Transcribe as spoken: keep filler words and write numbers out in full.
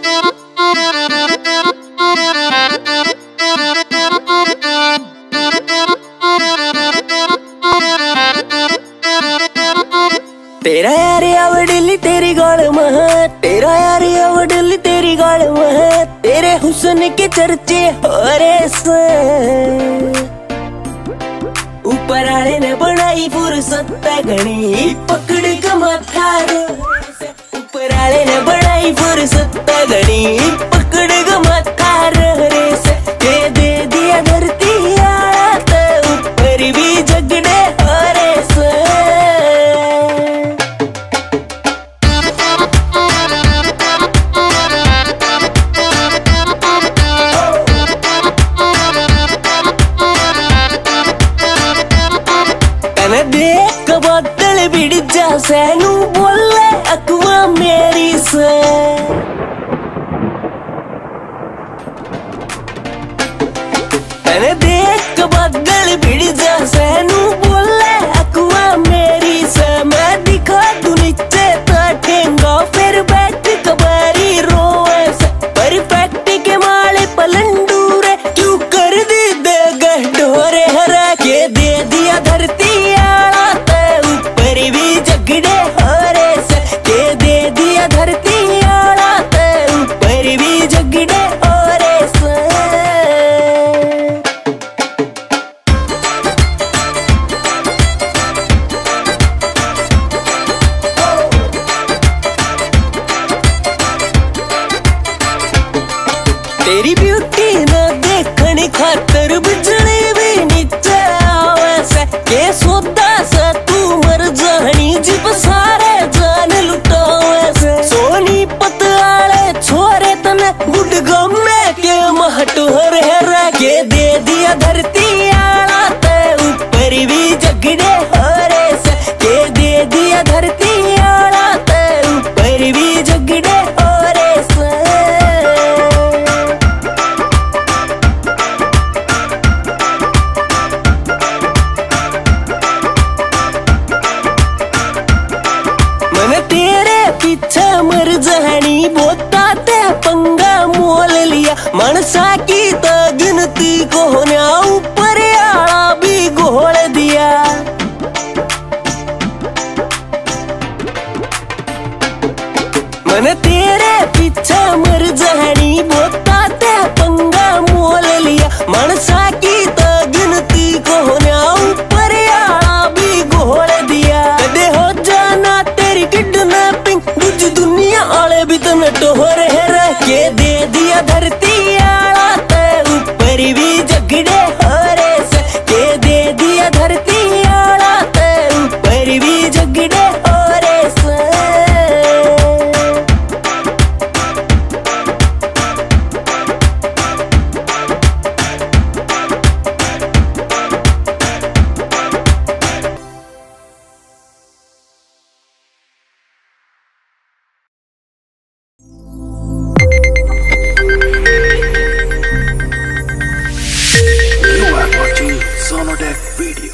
तेरा यार आवडली तेरी गाल मह, तेरा यार आवडली तेरी गाल मह, तेरे हुस्न के चर्चे हो रहे से। ऊपर आले ने बनाई फुर्सत घनी पकड़ के माथा रे, ऊपर आले ने बनाई फुर्सत घनी पकड़ के माथा रे से। के दे दिया धरती आला तो ऊपर भी जगने हो रहे से। देख बादल बिड़ जा सैनू बोले अकवा मेरी से। मैंने देख बादल बिड़ जा सैनू बोले अकवा मेरी से। मैं दिखा तू नीचे ताठेंगा फिर बैठ कबारी रोए से। परफेक्ट के माले पलंडूरे क्यों कर दी दे गडोरे हरा के दे दिया धरती धरती आला ते ऊपर भी जगड़े और तेरी ब्यूटी ना देखने खातर बिजली भी नीचे आवे से। के सोदा सा तू मर जानी जिब सारे जान लुटावे से। सोनी पतवाले छोरे तने गुडगम में के महटोर है के दे दिया धरती आला ते ऊपर भी जगड़े होरे से। के दे दिया धरती आला ते ऊपर भी जगड़े होरे से। मैंने तेरे पीछे मर जानी बोता ते पंगा मोल लिया। मनसा की तो गिनती को होना ऊपर आला भी घोल दिया। मैंने तेरे पीछे मर जानी बोता ते पंगा मोल लिया। मनसा की तो गिनती को होना ऊपर आला भी घोल दिया। कदे हो जाना तेरी किडनैपिंग दूजी दुनिया आले भी तो नटोर है के दे दिया धरती आला ते ऊपर भी जगड़े होरे से। के दे दिया धरती आला ते ऊपर भी जगड़े होरे से। You are watching Sonodec Video.